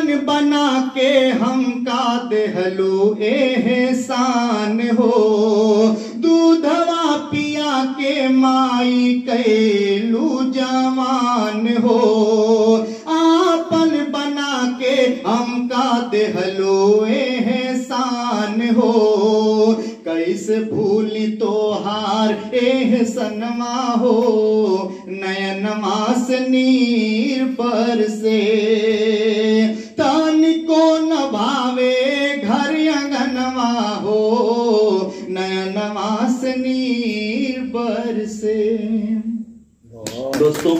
आपन बना के हमका देहलो एहसान हो, दूधवा पिया के माई कैलू जवान हो, आपन बना के हमका देहलो एहसान हो, कैसे भूली तोहार एहसनवा हो, नयनवा से नीर पर से तनिको न भावे घर अंगनवा हो, नयनवा से नीर पर से। दोस्तों,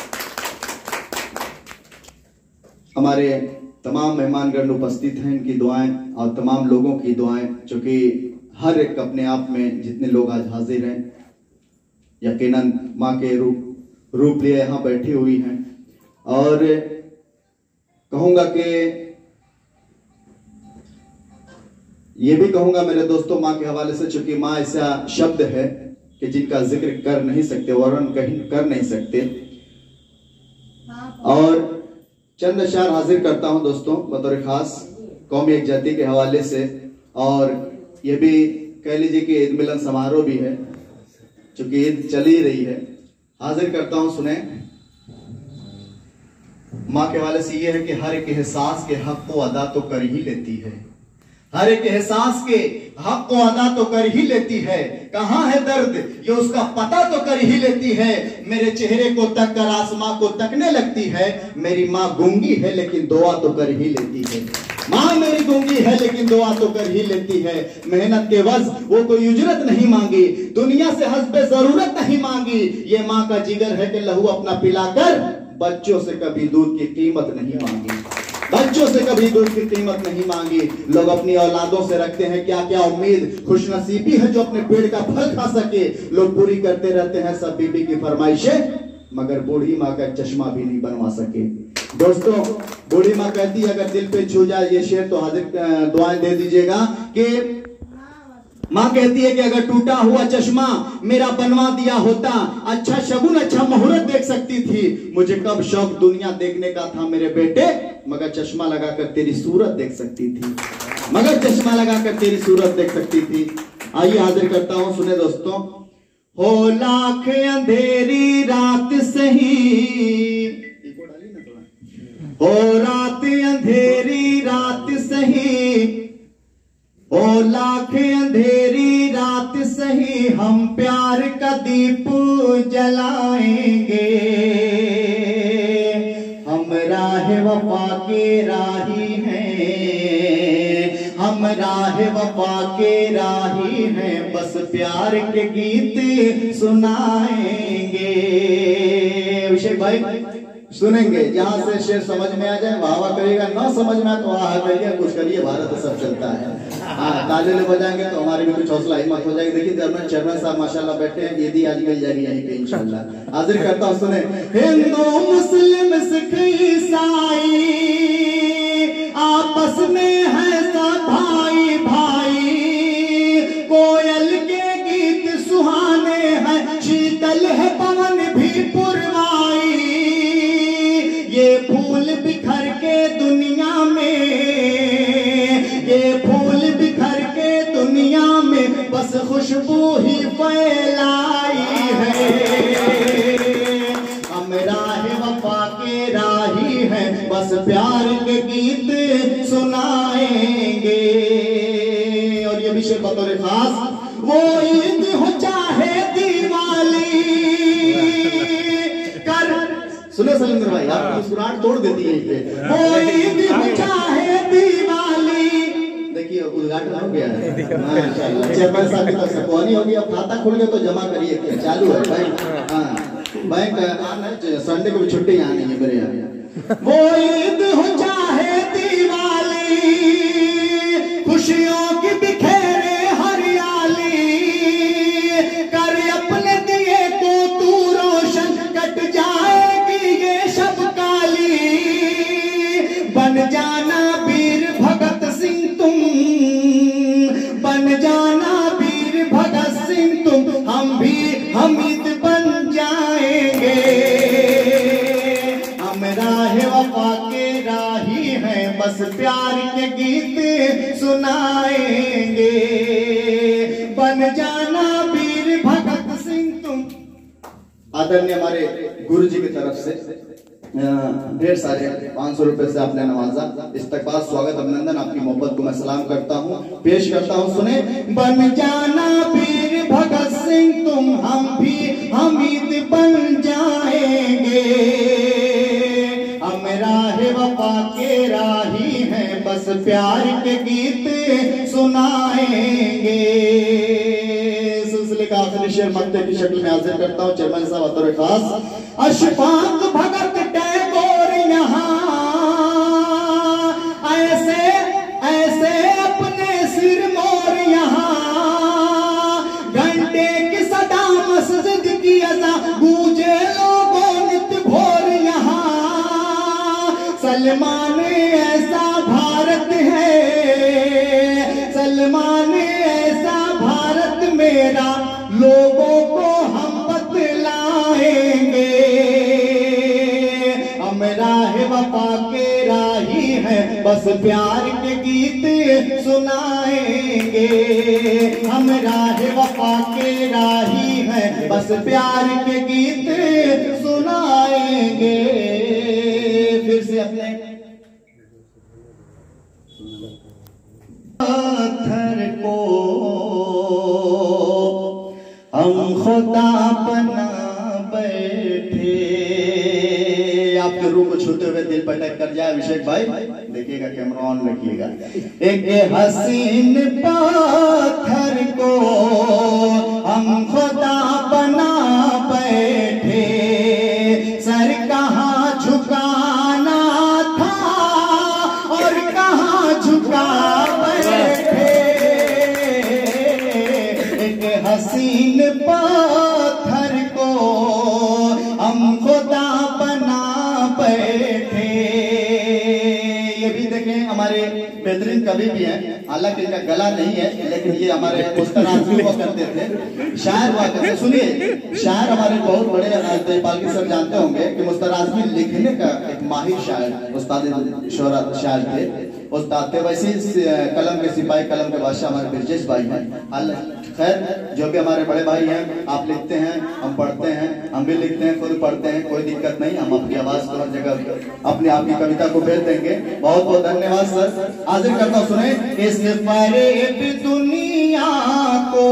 हमारे तमाम मेहमानगण उपस्थित हैं, इनकी दुआएं और तमाम लोगों की दुआएं, चूंकि हर एक अपने आप में जितने लोग आज हाजिर हैं यकीनन माँ के रूप लिए यहाँ बैठी हुई हैं। और कहूंगा कि ये भी कहूंगा मेरे दोस्तों माँ के हवाले से, चूंकि माँ ऐसा शब्द है कि जिनका जिक्र कर नहीं सकते, वर्णन कहीं कर नहीं सकते। और चंद अशआर हाजिर करता हूं दोस्तों बतौर खास कौमी एक जाति के हवाले से, और ये भी कह लीजिए कि ईद मिलन समारोह भी है, चूंकि ईद चल ही रही है। हाजिर करता हूं, सुने। माँ के हवाले से ये है कि हर एक एहसास के हक को अदा तो कर ही लेती है, हर एक एहसास के हक को अदा तो कर ही लेती है, कहाँ है दर्द ये उसका पता तो कर ही लेती है, मेरे चेहरे को तक कर आसमां को तकने लगती है, मेरी माँ गूंगी है लेकिन दुआ तो कर ही लेती है, माँ मेरी गूंगी है लेकिन दुआ तो कर ही लेती है, मेहनत के वज़ वो कोई उजरत नहीं मांगी, दुनिया से हस्बे जरूरत नहीं मांगी, ये माँ का जिगर है कि लहू अपना पिलाकर बच्चों से कभी दूध की कीमत नहीं मांगी, बच्चों से कभी दूध की कीमत नहीं मांगी। लोग अपनी औलादों से रखते हैं क्या क्या उम्मीद, खुशनसीबी है जो अपने पेड़ का फल खा सके, लोग पूरी करते रहते हैं सब बीबी की फरमाइशें, मगर बूढ़ी माँ का चश्मा भी नहीं बनवा सके। दोस्तों, बूढ़ी माँ कहती है अगर दिल पे छू जाए ये शेर तो हाजिर दुआएं दे दीजिएगा कि माँ कहती है कि अगर टूटा हुआ चश्मा मेरा बनवा दिया होता, अच्छा शगुन अच्छा मुहूर्त देख सकती थी, मुझे कब शौक दुनिया देखने का था मेरे बेटे, मगर चश्मा लगाकर तेरी सूरत देख सकती थी, मगर चश्मा लगाकर तेरी सूरत देख सकती थी। आइए हाजिर करता हूं, सुने दोस्तों। हो लाख अंधेरी रात सही, हो रात अंधेरी रात सही, ओ लाख अंधेरी रात सही, हम प्यार का दीप जलाएंगे, हम राह वफा के राही हैं, हम राह वफा के राही हैं, बस प्यार के गीत सुनाएंगे। अभिषेक भाई सुनेंगे, जहां से शेर समझ में आ जाए वाह वाह करिएगा, ना समझ में आए तो आह करिए, कुछ करिए, भारत सब चलता है। हाँ, ताले ले बजाएंगे तो हमारी भी कुछ हौसला हिम्मत हो जाएगी। देखिए चेयरमैन साहब माशाल्लाह बैठे हैं, ईदी आज मिल जाएगी यहीं पे इंशाल्लाह। हाजिर करता हूं, सुने। हिंदू मुस्लिम सिख ईसाई आपस में है सब भाई भाई, कोयल के गीत सुहाने हैं, शीतल है पवन भी पुरवाई, ये फूल बिखर के दुनिया में, ये फूल बिखर के दुनिया में, बस खुशबू ही फैलाई है, हम राह वफा के राही हैं, बस प्यार के गीत सुनाएंगे। और ये विषय बतौर खास, वो ईद हो चाहे दिवाली कर, सुने सलेंद्र भाई आप मुस्कुराहट तोड़ देती है, वो ईद हो चाहे दिवाली, देखिए उद्घाटन हो गया है माशाल्लाह, चेयरमैन साहब की तरफ से कोनी हो गई, अब खाता खुल गया तो जमा करिए, चालू है भाई। हाँ, बैंक संडे को भी छुट्टी यहाँ नहीं है मेरे यहाँ। वो ईद हो चाहे दिवाली, खुशियों की बिखेरे हरियाली, कर अपने दिए को तू रोशन, कट जाएगी ये शब काली, बन जाना वीर भगत सिंह तुम, बन जाना वीर भगत सिंह तुम, हम भी हमीद बन जाएंगे, हम राह वफा के राही हैं, हैं, बस प्यार के गीत सुनाएंगे। बन जाना वीर भगत सिंह तुम। आदरणीय हमारे गुरु जी की तरफ से ढेर सारे 500 रुपए से आपने नवाजा। इस्तकबाल, स्वागत, अभिनंदन, आपकी मोहब्बत को मैं सलाम करता हूँ, पेश करता हूँ। सुने। बन जाना वीर भगत सिंह तुम, हम भी हमीद बन जाएंगे। हम राहे वफा के राही हैं, बस प्यार के गीत सुनाएंगे। सिलसिले का आखिरी शेर मक्ते की शक्ल में हाजिर करता हूँ चेयरमैन साहब बतौर खास। अशफाक भगत टैगोर यहाँ ऐसे ऐसे अपने सिर मोर यहाँ। घंटे की सदा मस्जिद की अज़ा गूंजे लोगों नित भोर यहाँ। सलमान ऐसा भारत है, सलमान ऐसा भारत मेरा, लोगों को हम बतलाएंगे। हम राहे वफा के राही हैं, बस प्यार के गीत सुनाएंगे। हम राहे वफा के राही हैं, बस प्यार के गीत सुनाएंगे। फिर से अपने पत्थर को हम खुदा बना बैठे। आपके रूह को छूते हुए दिल पर टच कर जाए अभिषेक भाई, देखिएगा, कैमरा ऑन रखिएगा। एक हसीन पत्थर को हम खुदा बना बैठे। सर कहाँ झुकाना था और कहाँ झुका बैठे। एक हसीन पत्थर को हम खुदा बना बैठे। ये भी देखें, हमारे बेहतरीन कवि भी हैं, हालांकि इनका गला नहीं है, लेकिन ये हमारे मुस्तराज़मी हुआ करते थे, शायर हुआ करते। सुनिए, शायर हमारे बहुत बड़े पालकी सर जानते होंगे कि मुस्तराज़मी लिखने का एक माहिर शायर उस्ताद शोहरत शायर थे, उस्ताद थे। वैसे कलम के सिपाही, कलम के बादशाह हमारे बिरजेश भाई हैं। खैर, जो भी हमारे बड़े भाई हैं, आप लिखते हैं, हम पढ़ते हैं, हम भी लिखते हैं, खुद पढ़ते हैं, कोई दिक्कत नहीं। हम अपनी आवाज को हर जगह अपनी आपकी कविता को भेज देंगे। बहुत बहुत धन्यवाद सर। हाजिर करता हूं, सुने। इस फरेब दुनिया को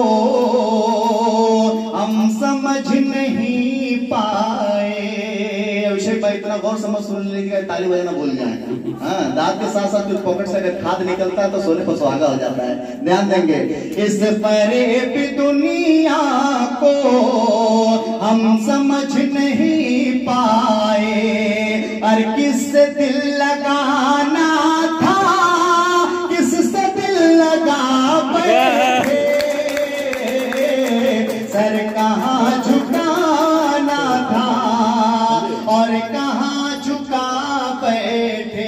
हम समझ नहीं पाए। अभिषेक भाई इतना गौर समझ सुन लीजिएगा, ताली बजाना भूल जाए। हाँ, दांत के साथ साथ कुछ पॉकेट से अगर खाद निकलता है तो सोने पर सुहागा हो जाता है, ध्यान देंगे। इस फरेब दुनिया को हम समझ नहीं पाए। और किससे दिल लगाना था, किससे दिल लगा बैठे। सर कहाँ झुकाना था और कहाँ झुका बैठे।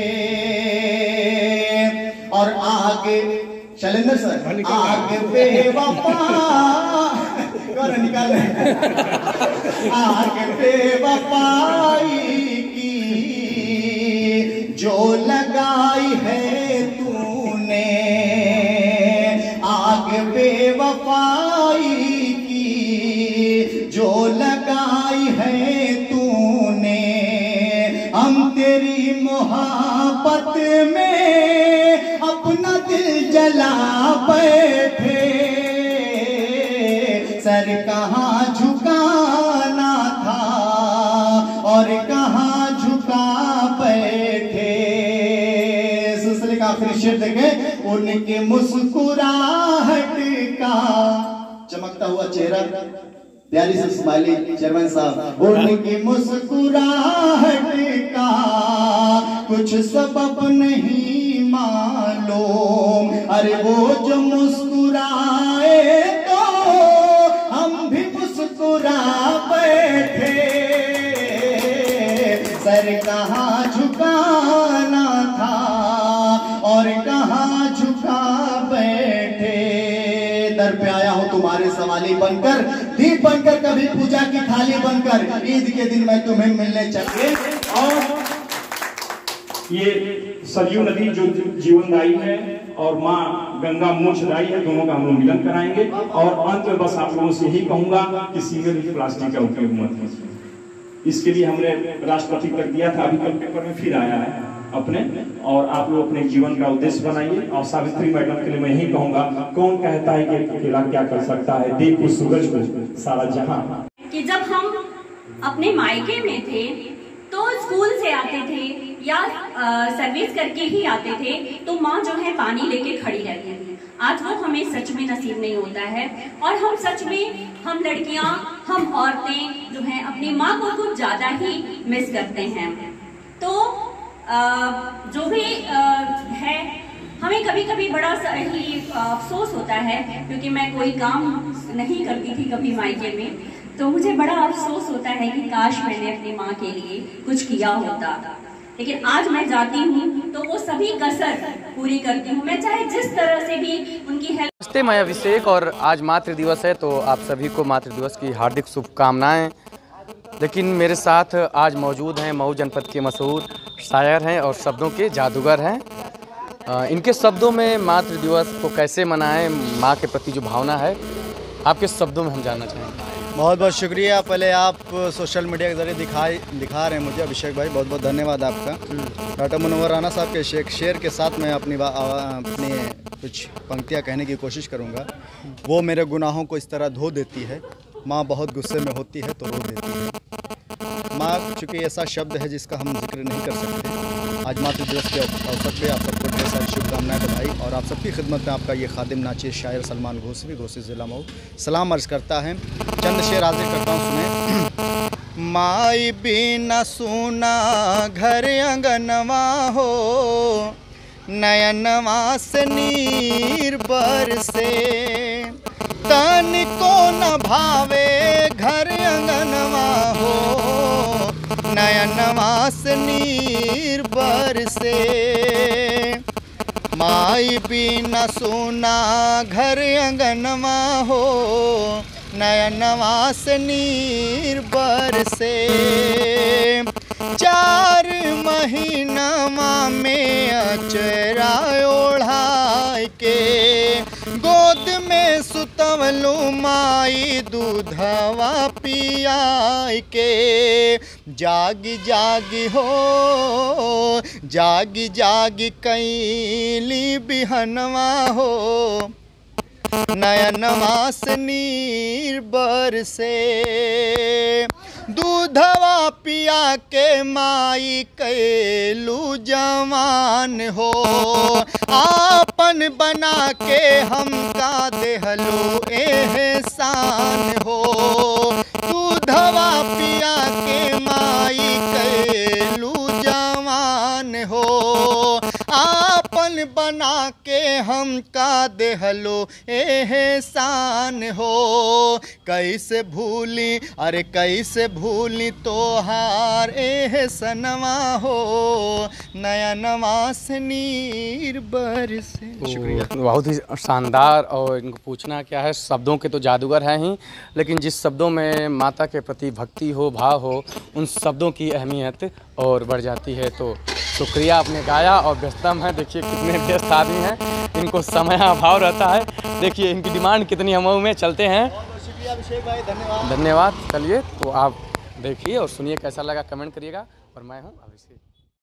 और आगे शैलेंद्र सर, आगे बेवफा निकाल, आगे बेवफाई की जो लगाई है तूने। आगे बेवफाई की जो लगाई है तूने। हम तेरी मोहब्बत में अपना दिल जला बैठे। सर कहाँ झुकाना था और कहाँ झुका बैठे। सिलसिले का आखिरी शेर देखें। उनके मुस्कुराहट का चमकता हुआ चेहरा, प्यारी सी स्माइली चेयरमैन साहब। उनकी मुस्कुराहट का कुछ सबब नहीं मालूम। अरे वो जो मुस्कुराए तो हम भी मुस्कुरा बैठे। सर कहाँ झुकाना था और कहाँ झुका बैठे। दर पे आया हूँ तुम्हारे सवाली बनकर, दीप बनकर, कभी पूजा की थाली बनकर। ईद के दिन मैं तुम्हें मिलने चाहिए। और ये सरयू नदी जो जीवनदायी है और माँ गंगा मोक्षदायी है, दोनों का हम लोग मिलन कराएंगे। और अंत में बस आप लोगों से यही कहूंगा कि सिंगल यूज प्लास्टिक का उपयोग मत कीजिए। इसके लिए हमने राष्ट्रपति तक दिया था, अभी कल पेपर में फिर आया है अपने। और आप लोग अपने जीवन का उद्देश्य बनाइए। और सावित्री मैडम के लिए मैं यही कहूंगा, कौन कहता है कि अकेला क्या कर सकता है, देखो सूरज को सारा जहां। कि जब हम अपने मायके में थे तो स्कूल से आते थे या सर्विस करके ही आते थे, तो माँ जो है पानी लेके खड़ी रहती थी। आज वो हमें सच में नसीब नहीं होता है। और हम सच में, हम लड़कियां, हम औरतें जो हैं अपनी माँ को कुछ ज्यादा ही मिस करते हैं। तो जो भी है, हमें कभी कभी बड़ा ही अफसोस होता है, क्योंकि मैं कोई काम नहीं करती थी कभी मायके में, तो मुझे बड़ा अफसोस होता है कि काश मैंने अपनी माँ के लिए कुछ किया होता। लेकिन आज मैं जाती हूँ तो वो सभी कसर पूरी करती हूँ, मैं चाहे जिस तरह से भी उनकी हेल्प। नमस्ते, मैं अभिषेक और आज मातृ दिवस है, तो आप सभी को मातृ दिवस की हार्दिक शुभकामनाएं। लेकिन मेरे साथ आज मौजूद हैं मऊ जनपद के मशहूर शायर हैं और शब्दों के जादूगर हैं। इनके शब्दों में मातृ दिवस को कैसे मनाएं, माँ के प्रति जो भावना है, आपके शब्दों में हम जानना चाहेंगे। बहुत बहुत शुक्रिया। पहले आप सोशल मीडिया के ज़रिए दिखा रहे हैं मुझे, अभिषेक भाई, बहुत बहुत धन्यवाद आपका। डॉक्टर मुनव्वर राना साहब के शेर के साथ मैं अपनी कुछ पंक्तियाँ कहने की कोशिश करूँगा। वो मेरे गुनाहों को इस तरह धो देती है, माँ बहुत गुस्से में होती है तो रो देती है। माँ चूँकि ऐसा शब्द है जिसका हम जिक्र नहीं कर सकते। आज मातृ दिवस के अवसर पे आप सबको ढेर सारी शुभकामनाएं, बधाई। और आप सबकी खिदमत में आपका ये खादिम नाचे शायर सलमान घोसी ज़िला मऊ सलाम अर्ज़ करता है। चंद शेर हाजिर करता हूँ, सुने। माई बिना सुना घर अंगनवा हो, नयनवा से नीर बरसे, तन को न भावे घर अंगनवा हो, नयनवा से नीर बरसे। माई बिना सुना घर अंगनवा हो, नयनवा से नीर बरसे। 4 महीनावा में अचरा ओढ़ाई के, गोद में सुतवलू माई दूधवा पियाई के। जागी जागी हो, जागी जागी कैली बिहनवा हो, नयनवा से नीर बरसे। दूधवा पिया के माई कैलू जवान हो, आपन बना के हमका देहलो एहसान हो। दूधवा पिया के माई कैलू जवान हो, आपन बना के हमका देहलो एहसान हो। कैसे भूली, अरे कैसे भूली तोहार एहसनवा हो, नयनवा से नीर बरसे। शुक्रिया। बहुत ही शानदार। और इनको पूछना क्या है, शब्दों के तो जादूगर हैं ही, लेकिन जिस शब्दों में माता के प्रति भक्ति हो, भाव हो, उन शब्दों की अहमियत और बढ़ जाती है। तो शुक्रिया, आपने गाया। और व्यस्तम है, देखिए कितने व्यस्त आदमी हैं, इनको समय अभाव रहता है। देखिए इनकी डिमांड कितनी मऊ में चलते हैं। शुक्रिया अभिषेक भाई, धन्यवाद। धन्यवाद। चलिए तो आप देखिए और सुनिए, कैसा लगा कमेंट करिएगा। और मैं हूँ अभिषेक।